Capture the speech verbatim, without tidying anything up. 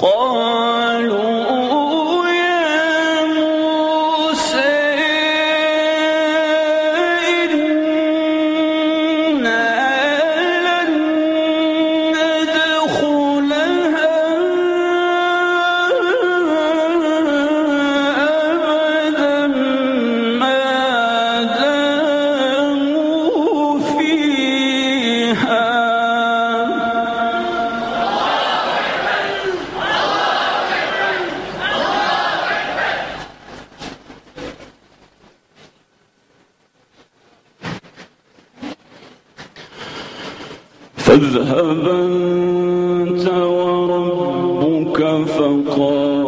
قالوا يا موسى إنا لن ندخلها أبدا ما داموا فيها فاذهب أنت وربك فقاتلا